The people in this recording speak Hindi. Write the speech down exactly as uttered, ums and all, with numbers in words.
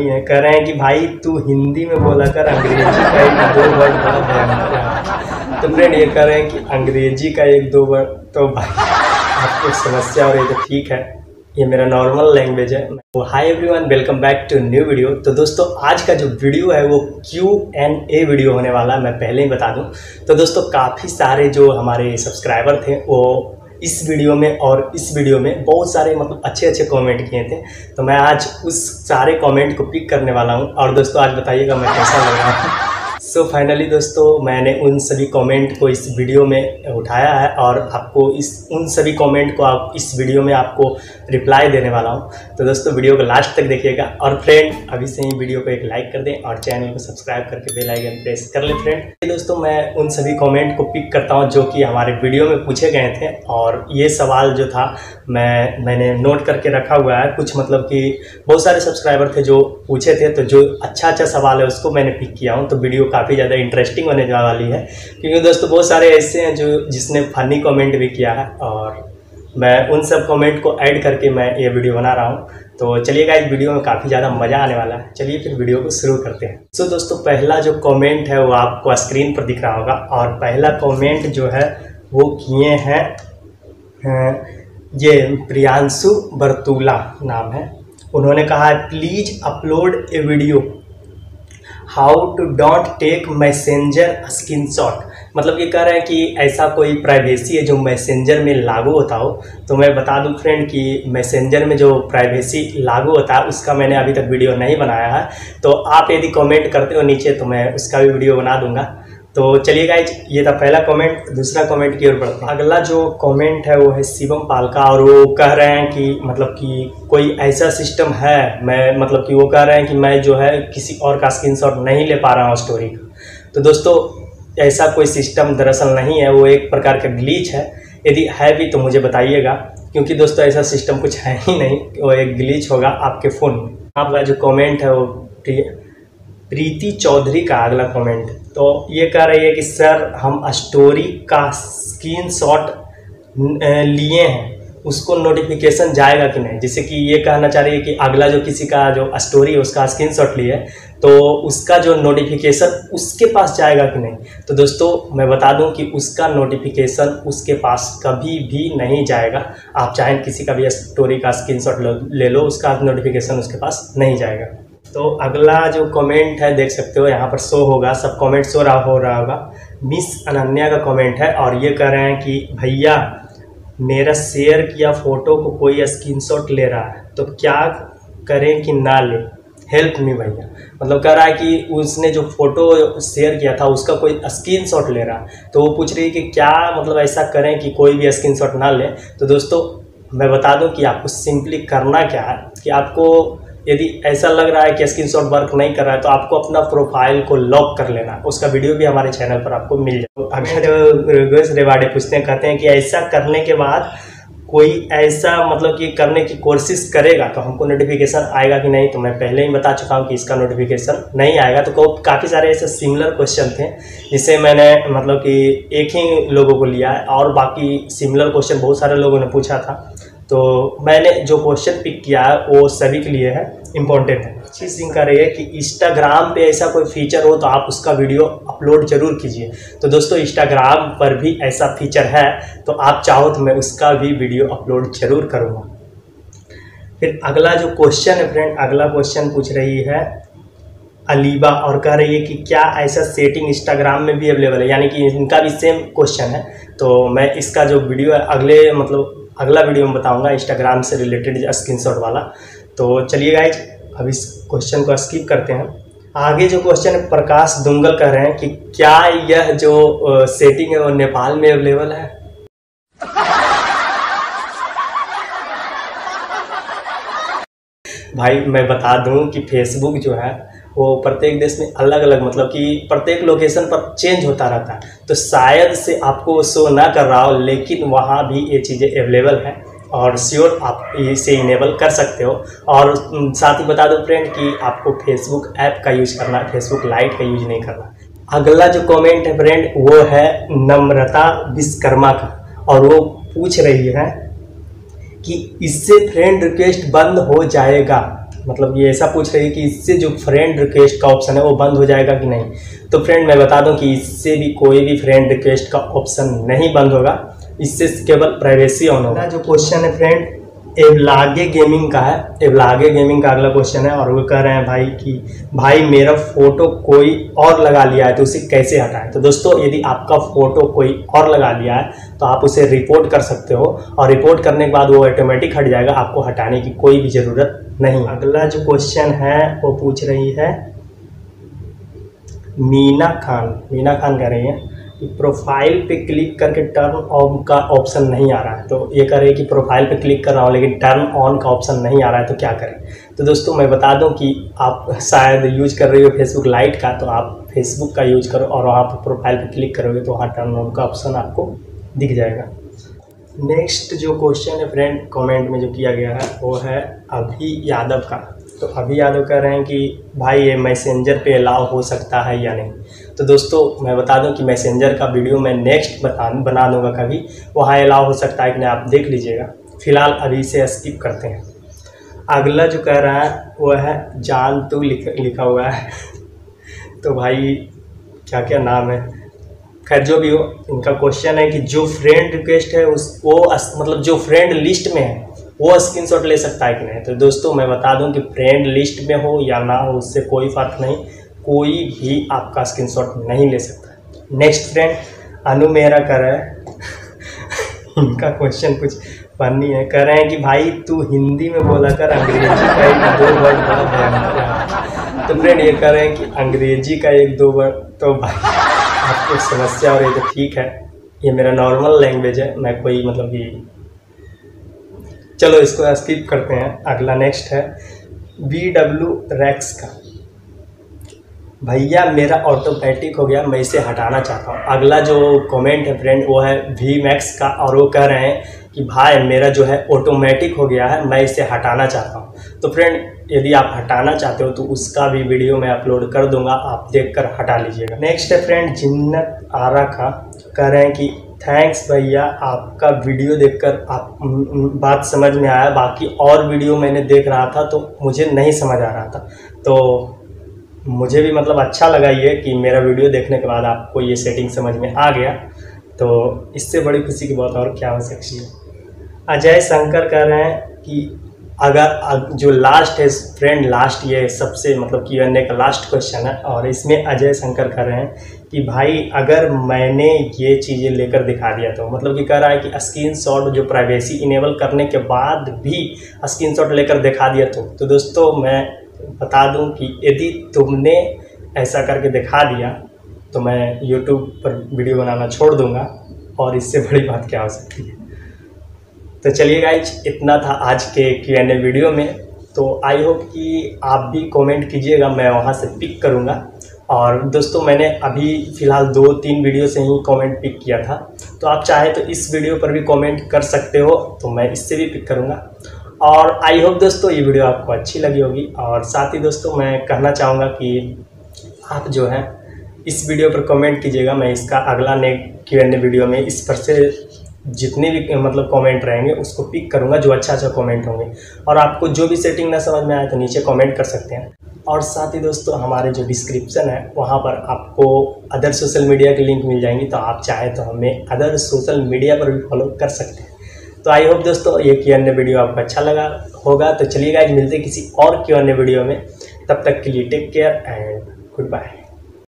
फनी है। कह रहे हैं कि भाई तू हिंदी में बोला कर, अंग्रेजी का एक दो वर्ड बड़ा भयंकर है। तो फ्रेंड ये कह रहे हैं कि अंग्रेजी का एक दो वर्ड, तो भाई आपको समस्या हो रही तो ठीक है, ये मेरा नॉर्मल लैंग्वेज है। तो hi everyone, welcome back to new video. तो दोस्तों आज का जो वीडियो है वो क्यू एंड ए वीडियो होने वाला है, मैं पहले ही बता दूं। तो दोस्तों काफ़ी सारे जो हमारे सब्सक्राइबर थे वो इस वीडियो में और इस वीडियो में बहुत सारे मतलब अच्छे अच्छे कमेंट किए थे, तो मैं आज उस सारे कमेंट को पिक करने वाला हूं। और दोस्तों आज बताइएगा मैं कैसा लग रहा हूँ। सो so फाइनली दोस्तों मैंने उन सभी कमेंट को इस वीडियो में उठाया है और आपको इस उन सभी कमेंट को आप इस वीडियो में आपको रिप्लाई देने वाला हूं। तो दोस्तों वीडियो को लास्ट तक देखिएगा और फ्रेंड अभी से ही वीडियो को एक लाइक कर दें और चैनल को सब्सक्राइब करके बेल आइकन प्रेस कर लें। फ्रेंड दोस्तों मैं उन सभी कमेंट को पिक करता हूँ जो कि हमारे वीडियो में पूछे गए थे, और ये सवाल जो था मैं मैंने नोट करके रखा हुआ है। कुछ मतलब कि बहुत सारे सब्सक्राइबर थे जो पूछे थे, तो जो अच्छा अच्छा सवाल है उसको मैंने पिक किया हूँ। तो वीडियो काफ़ी ज़्यादा इंटरेस्टिंग होने वाली है, क्योंकि दोस्तों बहुत सारे ऐसे हैं जो जिसने फनी कमेंट भी किया है, और मैं उन सब कमेंट को ऐड करके मैं ये वीडियो बना रहा हूँ। तो चलिए गाइस वीडियो में काफ़ी ज़्यादा मज़ा आने वाला है। चलिए फिर वीडियो को शुरू करते हैं। सो so, दोस्तों पहला जो कमेंट है वो आपको स्क्रीन पर दिख रहा होगा, और पहला कमेंट जो है वो किए हैं ये प्रियांशु बरतूला नाम है। उन्होंने कहा है please upload a video how to don't take messenger screenshot. मतलब ये कह रहे हैं कि ऐसा कोई प्राइवेसी है जो मैसेंजर में लागू होता हो। तो मैं बता दूं फ्रेंड कि मैसेंजर में जो प्राइवेसी लागू होता है उसका मैंने अभी तक वीडियो नहीं बनाया है। तो आप यदि कमेंट करते हो नीचे तो मैं उसका भी वीडियो बना दूंगा। तो चलिए गाइज ये था पहला कमेंट। दूसरा कमेंट की ओर बढ़ते हैं। अगला जो कमेंट है वो है शिवम पाल का, और वो कह रहे हैं कि मतलब कि कोई ऐसा सिस्टम है, मैं मतलब कि वो कह रहे हैं कि मैं जो है किसी और का स्क्रीनशॉट नहीं ले पा रहा हूँ स्टोरी का। तो दोस्तों ऐसा कोई सिस्टम दरअसल नहीं है, वो एक प्रकार का ग्लिच है। यदि है भी तो मुझे बताइएगा, क्योंकि दोस्तों ऐसा सिस्टम कुछ है ही नहीं, वो एक ग्लिच होगा आपके फ़ोन में। आपका जो कमेंट है वो प्रीति चौधरी का अगला कमेंट, तो ये कह रही है कि सर हम स्टोरी का स्क्रीनशॉट लिए हैं, उसको नोटिफिकेशन जाएगा कि नहीं। जैसे कि ये कहना चाह रही है कि अगला जो किसी का जो स्टोरी है उसका स्क्रीनशॉट लिए तो उसका जो नोटिफिकेशन उसके पास जाएगा कि नहीं। तो दोस्तों मैं बता दूं कि उसका नोटिफिकेशन उसके पास कभी भी नहीं जाएगा। आप चाहें किसी का भी स्टोरी का स्क्रीनशॉट ले लो, उसका नोटिफिकेशन उसके पास नहीं जाएगा। तो अगला जो कमेंट है देख सकते हो यहाँ पर शो होगा, सब कमेंट शो रहा हो रहा होगा। मिस अनन्या का कमेंट है, और ये कह रहे हैं कि भैया मेरा शेयर किया फ़ोटो को कोई स्क्रीनशॉट ले रहा है, तो क्या करें कि ना ले, हेल्प मी भैया। मतलब कह रहा है कि उसने जो फ़ोटो शेयर किया था उसका कोई स्क्रीनशॉट ले रहा है, तो वो पूछ रही है कि क्या मतलब ऐसा करें कि कोई भी स्क्रीनशॉट ना ले। तो दोस्तों मैं बता दूं कि आपको सिंपली करना क्या है कि आपको यदि ऐसा लग रहा है कि स्क्रीनशॉट वर्क नहीं कर रहा है तो आपको अपना प्रोफाइल को लॉक कर लेना। उसका वीडियो भी हमारे चैनल पर आपको मिल जाए। अगर रेवाड़े पूछते हैं, कहते हैं कि ऐसा करने के बाद कोई ऐसा मतलब कि करने की कोशिश करेगा तो हमको नोटिफिकेशन आएगा कि नहीं। तो मैं पहले ही बता चुका हूँ कि इसका नोटिफिकेशन नहीं आएगा। तो काफ़ी सारे ऐसे सिमिलर क्वेश्चन थे जिसे मैंने मतलब कि एक ही लोगों को लिया है, और बाकी सिमिलर क्वेश्चन बहुत सारे लोगों ने पूछा था। तो मैंने जो क्वेश्चन पिक किया है वो सभी के लिए है, इम्पोर्टेंट है। अच्छी चीज़ कर रही है कि इंस्टाग्राम पे ऐसा कोई फीचर हो तो आप उसका वीडियो अपलोड जरूर कीजिए। तो दोस्तों इंस्टाग्राम पर भी ऐसा फीचर है, तो आप चाहो तो मैं उसका भी वीडियो अपलोड जरूर करूँगा। फिर अगला जो क्वेश्चन है फ्रेंड, अगला क्वेश्चन पूछ रही है अलीबा, और कह रही है कि क्या ऐसा सेटिंग इंस्टाग्राम में भी अवेलेबल है, यानी कि इनका भी सेम क्वेश्चन है। तो मैं इसका जो वीडियो है अगले मतलब अगला वीडियो में बताऊंगा इंस्टाग्राम से रिलेटेड स्क्रीनशॉट वाला। तो चलिए गाइज अब इस क्वेश्चन को स्किप करते हैं। आगे जो क्वेश्चन है प्रकाश दुंगल कह रहे हैं कि क्या यह जो सेटिंग है वो नेपाल में अवेलेबल है। भाई मैं बता दूं कि फेसबुक जो है वो प्रत्येक देश में अलग अलग मतलब कि प्रत्येक लोकेशन पर चेंज होता रहता है, तो शायद से आपको शो ना कर रहा हो, लेकिन वहाँ भी ये चीज़ें अवेलेबल हैं और श्योर आप इसे इनेबल कर सकते हो। और साथ ही बता दो फ्रेंड कि आपको फेसबुक ऐप का यूज करना है, फेसबुक लाइट का यूज नहीं करना। अगला जो कमेंट है फ्रेंड वो है नम्रता विश्वकर्मा का, और वो पूछ रही है कि इससे फ्रेंड रिक्वेस्ट बंद हो जाएगा। मतलब ये ऐसा पूछ रही है कि इससे जो फ्रेंड रिक्वेस्ट का ऑप्शन है वो बंद हो जाएगा कि नहीं। तो फ्रेंड मैं बता दूं कि इससे भी कोई भी फ्रेंड रिक्वेस्ट का ऑप्शन नहीं बंद होगा, इससे केवल प्राइवेसी ऑन होगा। जो क्वेश्चन है फ्रेंड एवलागे गेमिंग का है, एवलागे गेमिंग का अगला क्वेश्चन है और वो कह रहे हैं भाई कि भाई मेरा फोटो कोई और लगा लिया है तो उसे कैसे हटाएं। तो दोस्तों यदि आपका फोटो कोई और लगा लिया है तो आप उसे रिपोर्ट कर सकते हो और रिपोर्ट करने के बाद वो ऑटोमेटिक हट जाएगा, आपको हटाने की कोई भी ज़रूरत नहीं। अगला जो क्वेश्चन है वो पूछ रही है मीना खान, मीना खान कह रही है कि प्रोफाइल पे क्लिक करके टर्न ऑन का ऑप्शन नहीं आ रहा है। तो ये कह रही है कि प्रोफाइल पे क्लिक कर रहा हूँ लेकिन टर्न ऑन का ऑप्शन नहीं आ रहा है तो क्या करें। तो दोस्तों मैं बता दूं कि आप शायद यूज कर रही हो फेसबुक लाइट का, तो आप फेसबुक का यूज करो और वहाँ पर प्रोफाइल पे क्लिक करोगे तो वहाँ टर्न ऑन का ऑप्शन आपको दिख जाएगा। नेक्स्ट जो क्वेश्चन है फ्रेंड कमेंट में जो किया गया है वो है अभी यादव का। तो अभी यादव कह रहे हैं कि भाई ये मैसेंजर पे अलाउ हो सकता है या नहीं। तो दोस्तों मैं बता दूं कि मैसेंजर का वीडियो मैं नेक्स्ट बता बना दूंगा कभी, वहाँ अलाउ हो सकता है कि नहीं आप देख लीजिएगा। फिलहाल अभी से स्किप करते हैं। अगला जो कह रहा है वो है जान तू लिख लिखा हुआ है तो भाई क्या क्या नाम है, खैर जो भी हो, इनका क्वेश्चन है कि जो फ्रेंड रिक्वेस्ट है उस वो मतलब जो फ्रेंड लिस्ट में है वो स्क्रीनशॉट ले सकता है कि नहीं। तो दोस्तों मैं बता दूं कि फ्रेंड लिस्ट में हो या ना हो उससे कोई फ़र्क नहीं, कोई भी आपका स्क्रीनशॉट नहीं ले सकता। नेक्स्ट फ्रेंड अनु मेहरा कर रहा है इनका क्वेश्चन कुछ फनी है, कह रहे हैं कि भाई तू हिंदी में बोला कर, अंग्रेजी का एक दो वर्ड बड़ा भयंकर है। तो फ्रेंड ये कह रहे हैं कि अंग्रेजी का एक दो वर्ड, तो भाई आपको समस्या हो रही है तो ठीक है, ये मेरा नॉर्मल लैंग्वेज है, मैं कोई मतलब कि चलो इसको स्किप करते हैं। अगला नेक्स्ट है बी डब्ल्यू रैक्स का, भैया मेरा ऑटोमेटिक हो गया मैं इसे हटाना चाहता हूँ। अगला जो कमेंट है फ्रेंड वो है वी मैक्स का और वो कह रहे हैं कि भाई मेरा जो है ऑटोमेटिक हो गया है मैं इसे हटाना चाहता हूँ। तो फ्रेंड यदि आप हटाना चाहते हो तो उसका भी वीडियो मैं अपलोड कर दूंगा, आप देखकर हटा लीजिएगा। नेक्स्ट है फ्रेंड जिन्नत आरा का, कह रहे हैं कि थैंक्स भैया आपका वीडियो देखकर आप बात समझ में आया, बाकी और वीडियो मैंने देख रहा था तो मुझे नहीं समझ आ रहा था। तो मुझे भी मतलब अच्छा लगा ये कि मेरा वीडियो देखने के बाद आपको ये सेटिंग समझ में आ गया, तो इससे बड़ी खुशी की बात और क्या हो सकती है। अजय शंकर कह रहे हैं कि अगर जो लास्ट है फ्रेंड, लास्ट ये सबसे मतलब क्यू एन ए का लास्ट क्वेश्चन है और इसमें अजय शंकर कह रहे हैं कि भाई अगर मैंने ये चीज़ें लेकर दिखा दिया तो मतलब कि कह रहा है कि स्क्रीनशॉट जो प्राइवेसी इनेबल करने के बाद भी स्क्रीनशॉट लेकर दिखा दिया तो तो दोस्तों मैं बता दूं कि यदि तुमने ऐसा करके दिखा दिया तो मैं यूट्यूब पर वीडियो बनाना छोड़ दूंगा और इससे बड़ी बात क्या हो सकती है। तो चलिए गाइज इतना था आज के क्यू एन ए वीडियो में, तो आई होप कि आप भी कमेंट कीजिएगा, मैं वहाँ से पिक करूँगा। और दोस्तों मैंने अभी फ़िलहाल दो तीन वीडियो से ही कमेंट पिक किया था, तो आप चाहे तो इस वीडियो पर भी कमेंट कर सकते हो, तो मैं इससे भी पिक करूँगा। और आई होप दोस्तों ये वीडियो आपको अच्छी लगी होगी। और साथ ही दोस्तों मैं कहना चाहूँगा कि आप जो है इस वीडियो पर कमेंट कीजिएगा, मैं इसका अगला next Q N A video में इस पर से जितने भी मतलब कमेंट रहेंगे उसको पिक करूंगा, जो अच्छा अच्छा कमेंट होंगे। और आपको जो भी सेटिंग ना समझ में आए तो नीचे कमेंट कर सकते हैं। और साथ ही दोस्तों हमारे जो डिस्क्रिप्शन है वहाँ पर आपको अदर सोशल मीडिया की लिंक मिल जाएंगी, तो आप चाहे तो हमें अदर सोशल मीडिया पर भी फॉलो कर सकते हैं। तो आई होप दोस्तों ये क्यू एन ए वीडियो आपको अच्छा लगा होगा। तो चलिए गाइस मिलते हैं किसी और क्यू एन ए वीडियो में, तब तक के लिए take care and good bye.